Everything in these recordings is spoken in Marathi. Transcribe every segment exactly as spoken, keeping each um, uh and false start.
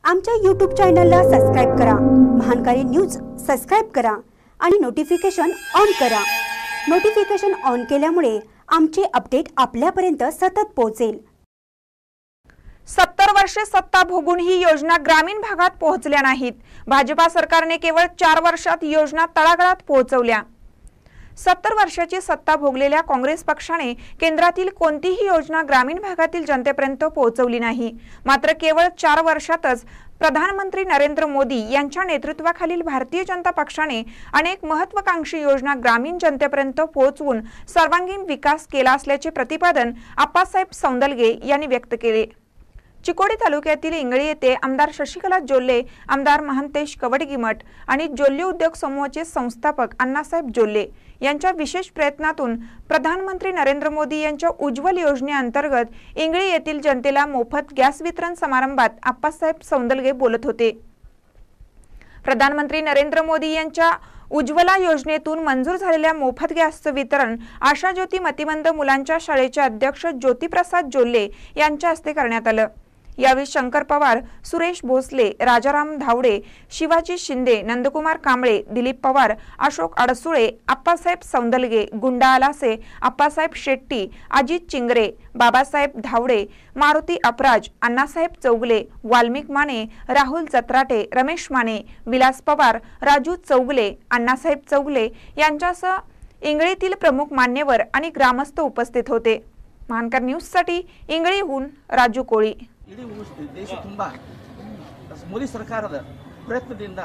आमच्या यूट्यूब चॅनलला सबस्क्राइब करा, महानकारी न्यूज सबस्क्राइब करा आणि नोटिफिकेशन ऑन करा। नोटिफिकेशन ऑन केल्यामुळे आमचे अपडेट आपल्यापर्यंत सतत पोहोचेल। सत्तर वर्षे सत्ता भोगून ही योजना ग्रामीण भागात पोहोचल्या नाहीत। भाजपा सरकारने केवळ चार वर्षात योजना तळागाळात पोहोचवल्या। सत्तर वर्षाची सत्ता भोगलेल्या काँग्रेस पक्षाने केंद्रातील कोणतीही योजना ग्रामीण भागातील जनतेपर्यंत पोहोचवली नाही। मात्र केवळ चार वर्षातच प्रधानमंत्री नरेंद्र मोदी यांच्या नेतृत्वाखालील भारतीय जनता पक्षाने अनेक महत्त्वाकांक्षी योजना ग्रामीण जनतेपर्यंत पोहोचवून सर्वांगीण विकास केला असल्याचे प्रतिपादन आप्पासाहेब सौंदलगे यांनी व्यक्त केले। चिकोडी तालुक्यातील इंगळी येथे आमदार शशिकला जोल्ले, आमदार महंतेश कवडगीमठ आणि जोल्ले उद्योग समूहाचे संस्थापक अण्णासाहेब जोल्ले यांच्या विशेष प्रयत्नातून प्रधानमंत्री नरेंद्र मोदी यांच्या उज्ज्वल योजनेअंतर्गत इंगळी येथील जनतेला मोफत गॅस वितरण समारंभात आप्पासाहेब सौंदलगे बोलत होते। प्रधानमंत्री नरेंद्र मोदी यांच्या उज्ज्वला योजनेतून मंजूर झालेल्या मोफत गॅसचे वितरण आशा ज्योती मतिमंद मुलांच्या शाळेचे अध्यक्ष ज्योतिप्रसाद जोल्ले यांच्या हस्ते करण्यात आले। यावेळी शंकर पवार, सुरेश भोसले, राजाराम धावडे, शिवाजी शिंदे, नंदकुमार कांबळे, दिलीप पवार, अशोक अडसुळे, आप्पासाहेब सौंदलगे, गुंडा आलासे, आप्पासाहेब शेट्टी, अजित चिंगरे, बाबासाहेब धावडे, मारुती अपराज, अण्णासाहेब चौगले, वाल्मिक माने, राहुल जत्राटे, रमेश माने, विलास पवार, राजू चौगले, अण्णासाहेब चौगले यांच्यासह इंगळीतील प्रमुख मान्यवर आणि ग्रामस्थ उपस्थित होते। महानकर न्यूज साठी इंगळीहून राजू कोळी। इडी देश ತುಂಬಾ ಮೋದಿ ಸರ್ಕಾರದ ಪ್ರಯತ್ನದಿಂದ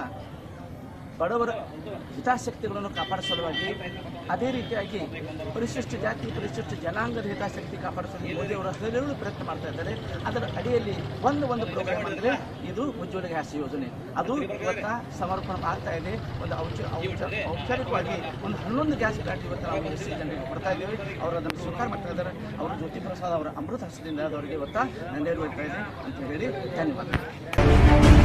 ಬಡವರ ಹಿತಾಸಕ್ತಿಗಳನ್ನು ಕಾಪಾಡುವ ಸಲುವಾಗಿ ಅದೇ ರೀತಿಯಾಗಿ ಪರಿಶಿಷ್ಟ ಜಾತಿ ಪರಿಶಿಷ್ಟ ಜನಾಂಗದ ಹಿತಾಸಕ್ತಿ ಕಾಪಾಡುವ ಮೋದಿ ಅವರು ಹಲವು ಪ್ರಯತ್ನ ಮಾಡ್ತಾ ಇದ್ದಾರೆ। ಅದರ ಅಡಿಯಲ್ಲಿ ಒಂದು ಒಂದು ಪ್ರೋಗ್ರಾಮ್ ಅಂದರೆ ಇದು ಉಜ್ವಲ ಗ್ಯಾಸ್ ಯೋಜನೆ, ಅದು ಇವತ್ತು ಸಮರ್ಪಣೆ ಆಗ್ತಾ ಇದೆ। ಒಂದು ಔಪಚಾರಿಕವಾಗಿ ಒಂದು ಹನ್ನೊಂದು ಗ್ಯಾಸ್ ಪ್ಲಾಂಟ್ ಇವತ್ತು ನಾವು ಎಸ್ ಸಿ ಜನರಿಗೆ ಕೊಡ್ತಾ ಇದ್ದೀವಿ। ಅವರು ಅದನ್ನು ಸ್ವೀಕಾರ ಮಾಡ್ತಾ ಇದ್ದಾರೆ। ಅವರು ಜ್ಯೋತಿ ಪ್ರಸಾದ್ ಅವರ ಅಮೃತ ಹಸ್ತದಿಂದ ಅವರಿಗೆ ಇವತ್ತು ನೆರವೇರ್ತಾ ಇದೆ ಅಂತ ಹೇಳಿ ಧನ್ಯವಾದ।